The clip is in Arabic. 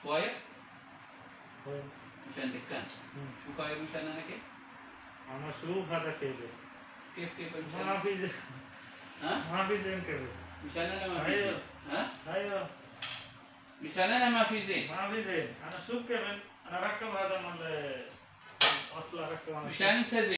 واير؟ واير. مشان دكان. شو فاير مشان أنا كيف؟ أنا شو هذا كيبل؟ كيف مشان؟ ما في زين. ها؟ ما في زين كيبل. مشان أنا ما في أيوه. زين. ها؟ أيوه. مشان أنا ما في زين. ما في زين. أنا شو كيبل؟ أنا ركب هذا من أصلا ركب. مشان أنت زين.